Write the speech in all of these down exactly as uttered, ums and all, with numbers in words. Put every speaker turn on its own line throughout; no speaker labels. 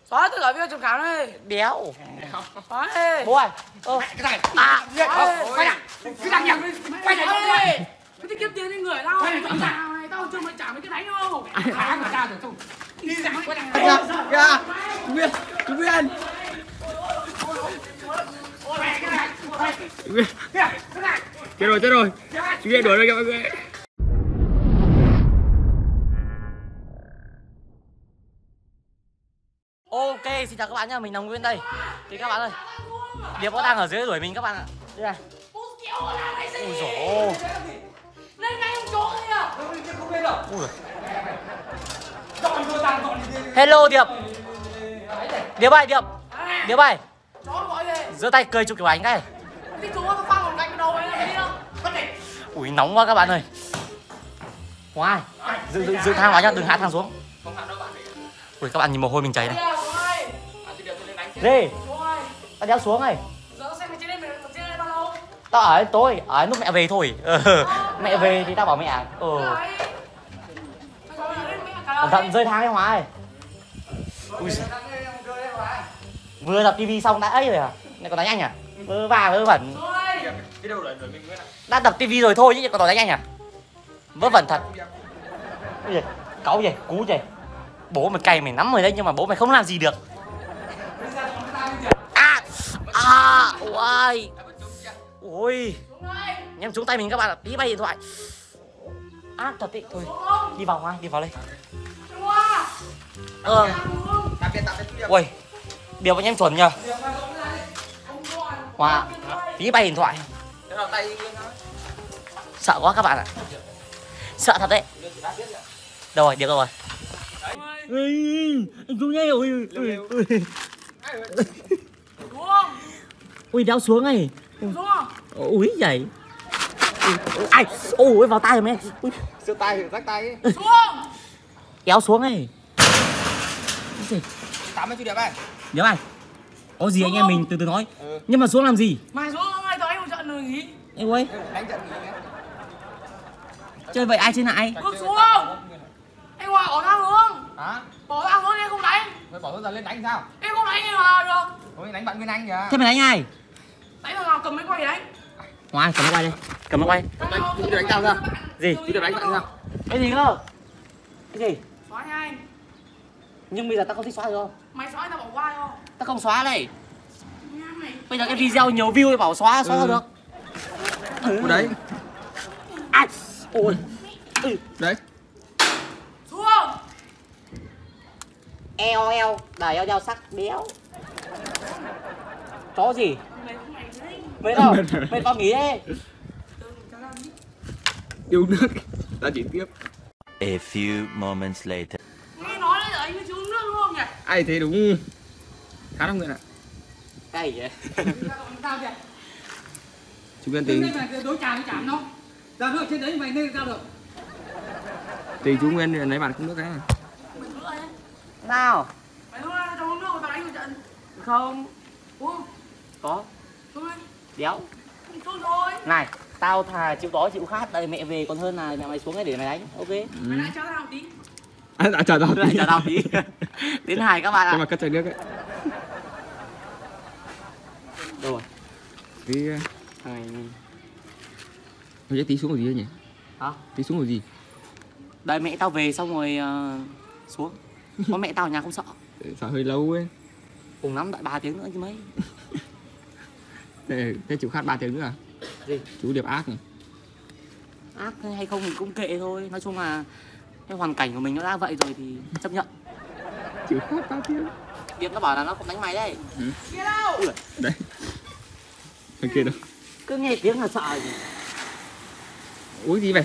Xóa tôi gọi video chụp cảm đi.
Đéo.
Xóa đi.
Bố ơi. Ơ.
Cái này.
À.
Quay lại. Cái thằng nhầm. Quay lại.
Cái đi kiếm tiền đi người tao. Quay lại. Tao chưa mới trả mấy cái đánh đâu.
Khá mà ra rồi không. Đi ra quay lại.
Kìa. Chú Nguyên. Chú Nguyên.
Chết rồi, chết rồi. Chú Nguyên đuổi rồi kìa mọi người.
Ok, xin chào các bạn nhá, mình là Nguyên đây. Thì các bạn ơi, Điệp có đang ở dưới đuổi mình các bạn ạ. Đây này. Ui dồi ôi.
Lên ngay ông chỗ kìa.
Ui. Hello Điệp. Điệp ơi, Điệp. Điệp ơi.
Chó gọi đi.
Giơ tay cười chụp kiểu ảnh cái.
Cái chú nó phang một cạnh đầu ấy là đi không?
Ui nóng quá các bạn ơi. Hoài. Giữ giữ giữ thang vào nhá, đừng hạ thang xuống. Ui các bạn nhìn mồ hôi mình chảy này. Gì? Tao đéo xuống này.
Giờ xem mày trên đây mày trên đây bao lâu?
Tao ở tối, ở lúc mẹ về thôi. Ờ. Mẹ về thì tao bảo mẹ. Ờ. Cẩn thận rơi thang đấy Hoài. Ui giời. Vừa đập tivi xong đã ấy rồi à? Này còn đánh anh à? Vơ va vơ vẩn. Đã đập tivi rồi thôi chứ còn đánh anh à? Vớ vẩn thật. Ui giời, cáu gì, cú gì. Bố mày cày mày nắm rồi đấy nhưng mà bố mày không làm gì được. À, à, ôi, ôi, em trúng tay mình các bạn ạ, tí bay điện thoại. Ác thật đấy, thôi, đi vào Hoài, đi vào đây. Ờ, ui, điều anh em chuẩn nhờ. Hoa, tí bay điện thoại. Sợ quá các bạn ạ, sợ thật đấy. Đâu rồi, được rồi. Anh xuống ngay rồi. Ui, ui. Ui đéo xuống này. Ui giời. Ai, ôi vào tay rồi mẹ. Ui.
Sơ tay rách tay.
Xuống.
Kéo xuống này.
Tắm mấy chú Điệp ơi.
Điệp ơi. Có gì anh em mình từ từ nói. Ừ. Nhưng mà xuống làm gì?
Mày xuống hôm nay tao anh một trận rồi nghỉ.
Em ơi.
Đánh trận nghỉ nhé.
Chơi vậy ai trên lại?
Bước xuống. Anh Hòa bỏ thang xuống.
Hả?
Bỏ thang xuống đi không đánh.
Mày bỏ giờ lên đánh sao?
Em không đánh anh Hòa được.
Thôi đánh bạn Nguyên Anh kìa.
Thế mày đánh ai?
Đánh thằng nào cầm máy quay đánh.
Hoài cầm máy quay đây. Cầm máy quay.
Chú Điệp đánh sao ra?
Gì?
Chú Điệp đánh bạn sao?
Cái gì cơ? Cái gì?
Xóa nha anh.
Nhưng bây giờ tao không thích xóa được không?
Mày xóa tao bỏ qua không?
Tao không xóa đây.
Nghe mày.
Bây giờ cái video nhiều view thì bảo xóa xóa
Ừ.
được.
Ừ. Đấy.
Ai? Ôi. Ừ.
Đấy.
Xuống.
Eo eo, đài eo đeo sắc béo. Chó gì?
Mày không mày đấy.
Mệt đâu? Mệt vào nghỉ đi.
Yêu nước. Ta chỉ tiếp.
A few moments later.
Nghe nói đấy là anh mới xuống nước đúng không nhỉ?
Ai thế đúng. Khá lắm Nguyên ạ.
Cái gì vậy?
Sao kìa?
Chú Nguyên
Trên
tính.
đây mày đối chạm với chạm đâu? Ra nước trên đấy mày nên sao được?
Thì chú Nguyên lấy bạn không nước cái.
Mày xuống đây.
Nào?
Mày xuống đây cho uống nước rồi tao đánh một trận.
Không.
Uống.
Có.
Xuống đây.
Đéo.
Xuống rồi.
Này, tao thà chịu đói chịu khát đây mẹ về còn hơn là mẹ mày xuống đây để mày đánh. Ok.
Mày lại cho tao một tí.
À, đã chờ tao
Lại chờ tao tí. Đến hai các bạn ạ.
Nhưng mà cất chai nước ấy.
Đâu rồi?
Tí.
Này.
Thôi tí xuống rồi gì nhỉ?
Hả?
Tí xuống rồi gì?
Đợi mẹ tao về xong rồi uh, xuống. Có mẹ tao ở nhà không sợ.
Sợ hơi lâu ấy.
Cùng lắm đợi ba tiếng nữa chứ mấy.
Thế, thế chịu khát ba tiếng nữa à?
Gì?
Chú Điệp ác này.
Ác hay không thì cũng kệ thôi. Nói chung là cái hoàn cảnh của mình nó đã vậy rồi thì chấp nhận.
Chịu khát ba tiếng.
Điệp nó bảo là nó không đánh mày đấy.
Ừ.
Kia đâu?
Ui,
Đấy. Thằng kia đâu?
cứ nghe tiếng là sợ gì.
Uống gì vậy?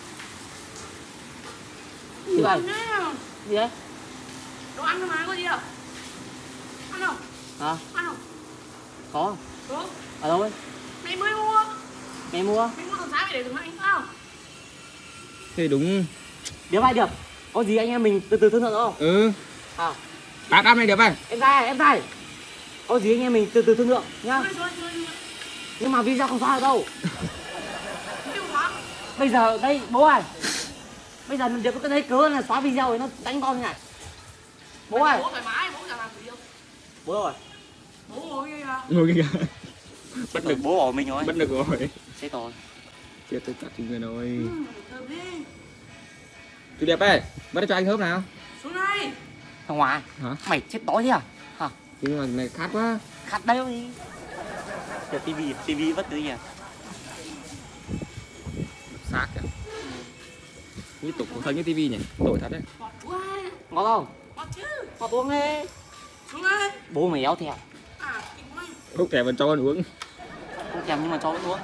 Gì vậy? Gì đấy?
Đồ ăn thôi mà có gì đâu? Ăn không?
Hả?
Ăn không?
Có.
Được.
Ở đâu ấy?
Mày mới mua.
Mày mua?
Mày mua từ sáng mày để từ nãy phải không?
Thế đúng.
Điệp ơi Điệp. Có gì anh em mình từ từ thương lượng không?
Ừ.
À.
Bác ăn này Điệp ơi.
Em trai, em trai. Có gì anh em mình từ từ thương lượng nhá.
Xuống, xuống, xuống, xuống.
Nhưng mà video không xóa được đâu.
Tiêu hóa.
Bây giờ đây bố ơi. Bây giờ Điệp có thấy cớ là xóa video thì nó đánh con như này. Bố ơi.
Bố thoải mái, bố chẳng làm gì đâu.
Bố rồi.
Bố ngồi kia kìa.
Ngồi kìa.
Bắt được bố ở mình rồi.
Bắt được rồi.
Chết rồi.
Chết tôi chặt người rồi.
Ừ, thơm đi.
Chú đẹp ơi, bắt cho anh hớp nào.
Xuống đây.
Thằng Hòa.
Hả?
Mày chết đói thế à? Hả?
Nhưng mà mày khát quá.
Khát đấy đi. Giờ tivi, tivi vất thứ gì à?
Xác kìa. Như tục của thân như tivi nhỉ, tội thật đấy.
Ngọt quá.
Ngon không?
Ngọt chứ.
Ngon uống đi.
Xuống đây.
Bố mày éo theo.
À, kinh quá.
Lúc kẻ vẫn cho ăn uống.
Không thèm nhưng mà cho vẫn uống.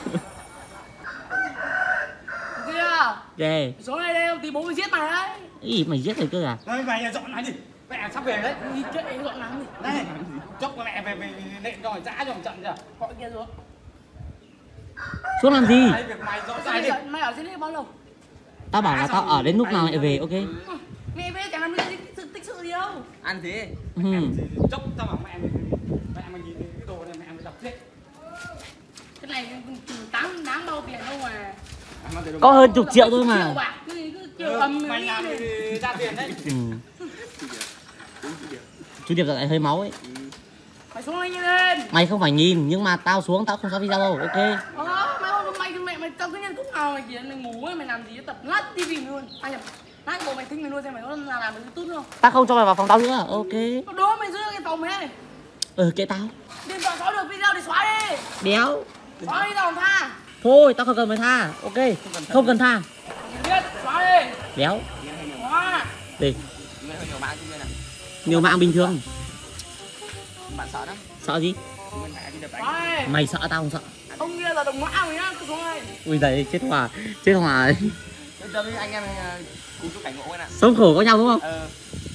Kìa.
Ghê.
Xuống đây đây, tí bố mày giết mày đấy.
Ý mày giết rồi cơ à?
Đây mày dọn lại đi. Mẹ sắp về đấy.
Đi kệ dọn lắm đi.
Đây, chốc mẹ về về nện rồi giã cho một trận chưa?
Gọi kia xuống.
Xuống làm gì?
Đây việc mày dọn lại đi.
Mày, mày ở dưới đây bao lâu?
Tao bảo là tao ở đến lúc nào mày về, ok?
Mẹ về chẳng làm cái tích, tích sự gì đâu.
Ăn thế.
Ừ.
Chốc tao bảo mẹ mày mẹ mày nhìn cái đồ này mẹ mày đập chết.
Cái này đáng đáng bao tiền đâu mà.
Có hơn chục triệu thôi
Triệu
mà.
bạc, cứ, cứ kiểu ầm
Mày làm
đi.
thì ra tiền đấy.
Ừ. Chú Điệp lại hơi máu ấy.
Mày xuống đây nhanh lên.
Mày không phải nhìn nhưng mà tao xuống tao không xóa video đâu, ok?
Ờ, mày không mày thì mẹ mày tao cứ nhân lúc nào mày kia mày ngủ ấy, mày làm gì tập lát tivi mày luôn. Ai nhầm. Lát bộ mày thích mày luôn xem mày có là làm được YouTube không?
Tao không cho mày vào phòng tao nữa, ok?
Đó mày giữ cái phòng ấy.
Ừ, kệ tao.
Điện thoại xóa được video thì xóa đi.
Đéo.
Xóa đi tao tha.
Thôi, tao không cần mày tha, ok? Không cần tha.
Biết, xóa đi.
Đéo.
Xóa.
Đi.
Nhiều mạng chứ này.
Nhiều mạng bình thường.
Bạn sợ lắm.
Sợ gì?
Nguyên mẹ đi đập đánh.
Xóa đi.
Mày sợ tao không sợ.
Ông kia là đồng ngõ mày nhá, cứ xuống đây.
Ui giời, chết Hòa. Chết Hòa.
Bây giờ anh em cùng chúc cảnh ngộ nè.
Sống khổ có nhau đúng không?
Ờ.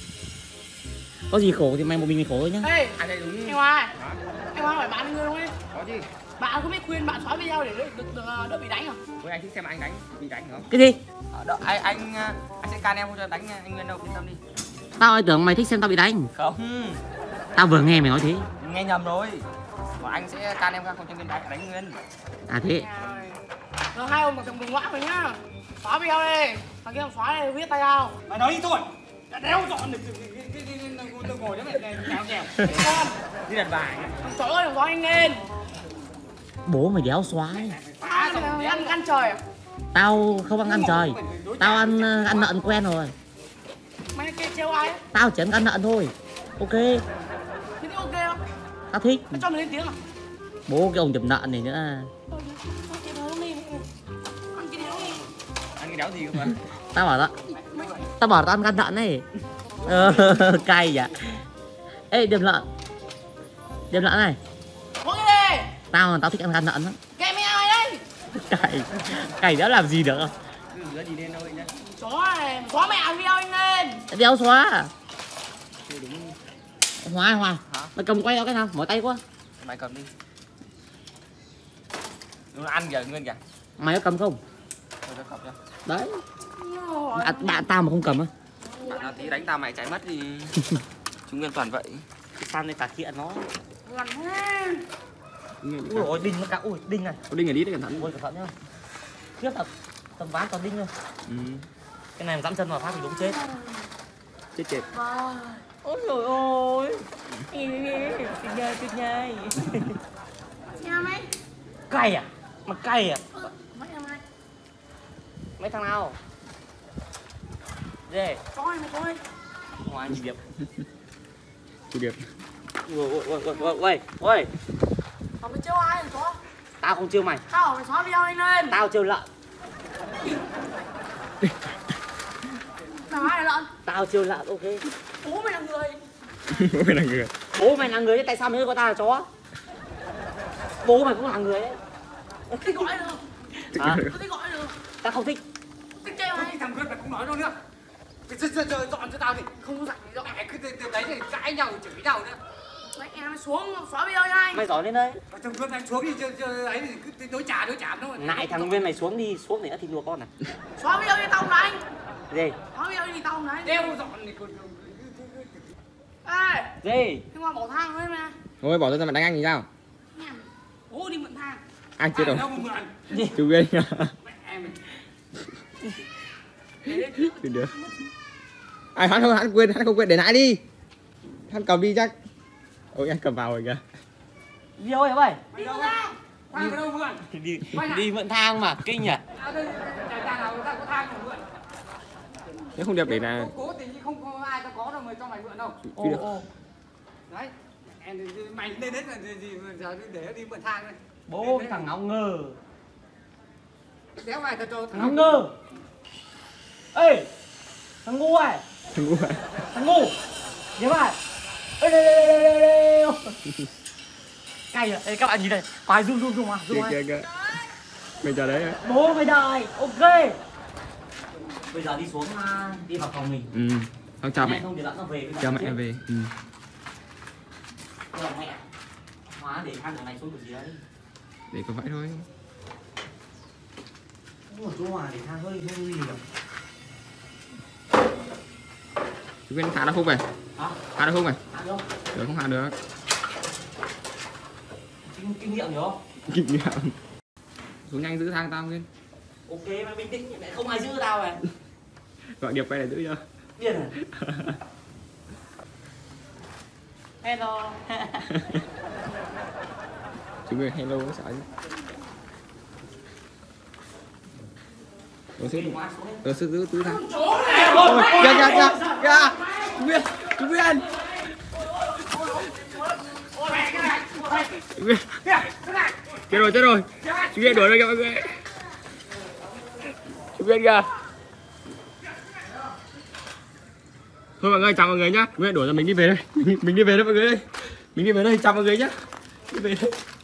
Có gì khổ thì mày một mình mày khổ thôi nhá.
Ê,
Anh đây đúng.
anh Hoa. Anh Hoa phải bạn người không ấy?
Có chứ.
Bạn có biết khuyên bạn xóa video để được được, được, đỡ bị đánh không?
Ôi anh thích xem anh đánh, bị đánh không?
Cái gì?
Ờ, đó, anh anh anh sẽ can em không cho đánh nha, anh Nguyên đâu, yên tâm đi.
Tao ơi tưởng mày thích xem tao bị đánh.
Không.
Tao vừa nghe mày nói thế.
Nghe nhầm rồi. Còn anh sẽ can em ra không cho Nguyên đánh, đánh Nguyên.
À thế.
Rồi hai ông đồng đồng ngõ mày nhá. Xóa video đi. Thằng kia xóa đi, viết tay nào.
Mày nói đi thôi. Đã đéo dọn được cái cái cái tôi ngồi đó mày kéo kéo. Đi đặt bài.
Thằng chó ơi, thằng chó anh lên.
Bố mày đéo xóa ấy.
À, mày ăn ăn trời à?
Tao không ăn ăn trời. Tao ăn ăn nợn quen rồi.
Mày kêu trêu ai ấy?
Tao chỉ ăn ăn nợn thôi. Ok.
Thế thì ok không?
Tao thích.
Mày cho mày lên tiếng à?
Bố cái ông chụp nợn này nữa.
Ăn cái đó đi. Ăn cái đó đi.
Ăn cái đéo gì không ạ?
Tao bảo tao Tao bảo tao ăn gan lợn này. Ờ, cay vậy. Ê Điệp lợn. Điệp lợn này.
Uống đi.
Tao tao thích ăn gan lợn lắm.
Kệ mẹ mày đây.
Cay. Cay đã làm gì được không?
Cứ rửa gì lên thôi nhá.
Chó này, xóa mẹ ăn video anh lên.
Đéo xóa. Hòa Hòa.
Hả?
Mày cầm quay tao cái nào? Mỏi tay quá.
Mày cầm đi. Nó ăn kìa Nguyên kìa.
Mày có cầm không?
Thôi tao cầm cho.
Đấy. À, bạn tao mà không cầm á.
Bạn nào tí đánh tao mày chạy mất thì chúng Nguyên toàn vậy.
Cái sao này cà kia nó.
Lần ha.
Ui ôi đinh nó cả ui đinh này.
Có đinh ở đi đấy cẩn thận.
Ui cẩn thận nhá. Khiếp thật. Tầm ván còn đinh thôi.
Ừ.
Cái này mà dẫm chân vào phát thì đúng chết.
Chết chết.
Ôi trời ơi. Tuyệt nhai tuyệt nhai.
Nghe mày.
Cay à? Mà cay à?
Mấy em ơi.
Mấy thằng nào? Dê.
Coi mày coi.
Ngoài nhìn Điệp.
Chú Điệp.
Ui ui ui ui ui ui.
Tao mày trêu ai rồi chó?
Tao không chiêu mày.
Tao bảo mày xóa video anh lên.
Tao chiêu lợn.
Nào ai là lợn?
Tao chiêu lợn, ok.
Bố mày là người.
Bố mày là người.
Bố mày là người, tại sao mày gọi tao là chó? Bố mày cũng là người đấy.
Thích gọi được.
Hả?
Tôi thích gọi được.
Tao không thích.
Thích trêu ai?
Thằng Nguyên mày cũng nói đâu nữa. Cái chơi chơi chơi dọn cho tao thì
Không có dặn gì đâu.
mẹ cứ từ từ đấy thì cãi nhau chửi nhau nữa.
Mấy em xuống xóa video cho anh.
Mày giỏi lên đây.
Thằng Nguyên mày xuống đi chơi chơi ấy thì cứ đối trả đối chạm thôi.
Nại thằng Nguyên mày xuống đi, xuống để nó thịt luộc con này.
Xóa video cho tao không đánh.
Gì?
Xóa video đi tao không đánh.
Đeo dọn thì còn
Ê,
Gì?
nhưng mà bỏ thang với mà.
Thôi bỏ ra mà đánh anh thì sao?
Bố đi mượn thang.
Anh chết rồi.
đâu mà mượn.
Chú ghê nha.
Mẹ mày.
Chú được. Ai hắn không hắn quên hắn không quên để lại đi. Hắn cầm đi chắc. Ôi anh cầm vào rồi kìa.
Đi đâu vậy mày?
Đi đâu ra?
Thang ở đâu mượn?
Đi đi mượn thang mà kinh nhỉ.
À đây, chả chả nào ta có thang nào mượn.
Nếu không đẹp để là
Cố tình không có ai ta có đâu mà cho mày mượn đâu.
Ô ô.
Đấy. Em mày lên đấy là gì gì giờ để đi mượn thang đây.
Bố cái thằng ngáo ngơ.
Đéo mày ta cho
Thằng ngáo ngơ. Ê. Thằng ngu à?
thằng ngu à?
Thằng ngu. Nhớ mày. Ê đây đây đây đây đây. Cay à. Ê các bạn nhìn này. Quái zoom zoom zoom à.
Kìa
Zoom
kìa kìa. Mình chờ đấy á.
Bố mày đài. Ok. Bây giờ đi xuống đi vào phòng mình.
Ừ. Không chào mẹ.
Không để dẫn nó về.
Chào mẹ về. Ừ.
Rồi mẹ. Hóa để khăn này xuống của gì đấy.
Để có vậy thôi.
Ủa chú Hòa để thang hơi hơi nguy hiểm.
Chú Quyên thả nó không về.
Hả?
Thả nó không về.
Thả đâu?
Được không thả được.
Kinh, kinh nghiệm hiểu không?
Kinh nghiệm. Xuống nhanh giữ thang tao Quyên.
Ok mày bình tĩnh, mẹ không ai giữ tao này.
Gọi điệp quay lại giữ cho.
Điên à? Hello.
Chú Quyên hello nó sợ chứ. Tôi sẽ tôi sẽ giữ giữ thang. Ôi, kìa kìa kìa kìa. Chú Quyên, chú Quyên. Chú Quyên. Chết rồi chết rồi. Chú Quyên đuổi rồi kìa mọi người. Chú Quyên kìa. Thôi mọi người chào mọi người nhá. Chú Quyên đuổi ra mình đi về đây. Mình, mình đi về đây mọi người ơi. Mình đi về đây chào mọi người nhá. Đi về đây.